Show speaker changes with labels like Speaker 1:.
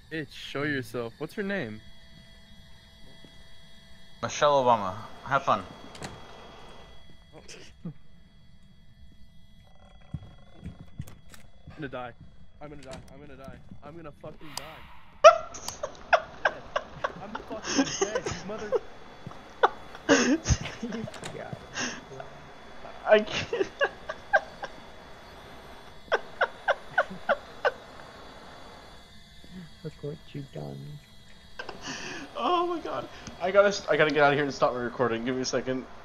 Speaker 1: Bitch, show yourself. What's her name?
Speaker 2: Michelle Obama. Have fun.
Speaker 1: I'm gonna die. I'm gonna die. I'm gonna die. I'm gonna fucking die. Dead. I'm fucking dead, you mother.
Speaker 3: God.
Speaker 2: I can't.
Speaker 3: Look what you done.
Speaker 2: Oh my god. I gotta get out of here and stop my recording. Give me a second.